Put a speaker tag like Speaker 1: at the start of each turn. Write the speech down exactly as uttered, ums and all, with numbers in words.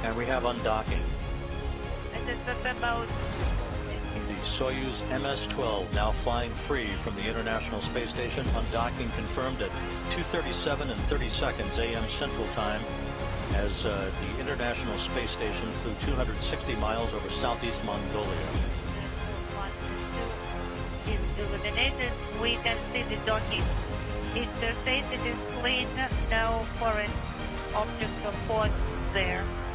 Speaker 1: And we have undocking.
Speaker 2: And it's about
Speaker 1: The Soyuz M S twelve now flying free from the International Space Station. Undocking confirmed at two thirty-seven and thirty seconds A M Central Time as uh, the International Space Station flew two hundred sixty miles over southeast Mongolia.
Speaker 2: is illuminated. We can see the docking interface. It is clean. No foreign objects or ports there.